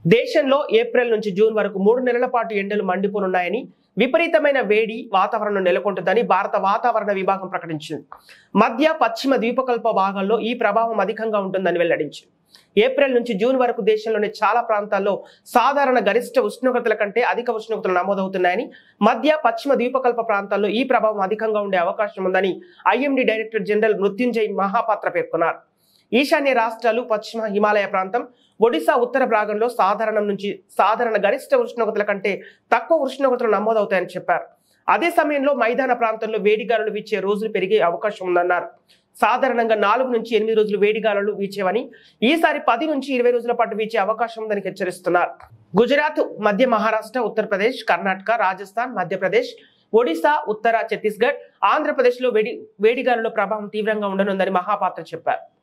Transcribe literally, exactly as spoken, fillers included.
దేశంలో ఏప్రిల్ నుంచి జూన్ వరకు మూడు నెలల పాటు ఎండలు మండిపోనున్నాయని, విపరీతమైన వేడి వాతావరణం నెలకొంటుందని భారత వాతావరణ విభాగం ప్రకటించింది. మధ్య పశ్చిమ ద్వీపకల్ప భాగాల్లో ఈ ప్రభావం అధికంగా ఉంటుందని వెల్లడించింది. ఏప్రిల్ నుంచి జూన్ వరకు దేశంలోని చాలా ప్రాంతాల్లో సాధారణ గరిష్ట ఉష్ణోగ్రతల కంటే అధిక ఉష్ణోగ్రతలు నమోదవుతున్నాయని, మధ్య పశ్చిమ ద్వీపకల్ప ప్రాంతాల్లో ఈ ప్రభావం అధికంగా ఉండే అవకాశం ఉందని IMD director general Mrutyunjay Mahapatra పేర్కొన్నారు. ఈశాన్య రాష్ట్రాలు, పశ్చిమ హిమాలయ ప్రాంతం, ఒడిశా ఉత్తర భాగంలో సాధారణం నుంచి సాధారణ గరిష్ట ఉష్ణోగ్రతల కంటే తక్కువ ఉష్ణోగ్రతలు నమోదవుతాయని చెప్పారు. అదే సమయంలో మైదాన ప్రాంతంలో వేడిగాలులు వీచే రోజులు పెరిగే అవకాశం ఉందన్నారు. సాధారణంగా నాలుగు నుంచి ఎనిమిది రోజులు వేడిగాలులు వీచేవని, ఈసారి పది నుంచి ఇరవై రోజుల పాటు వీచే అవకాశం ఉందని హెచ్చరిస్తున్నారు. గుజరాత్, మధ్య మహారాష్ట్ర, ఉత్తరప్రదేశ్, కర్ణాటక, రాజస్థాన్, మధ్యప్రదేశ్, ఒడిశా, ఉత్తర ఛత్తీస్గఢ్, ఆంధ్రప్రదేశ్ లో వేడి వేడిగాలుల ప్రభావం తీవ్రంగా ఉండనుందని మహాపాత్ర చెప్పారు.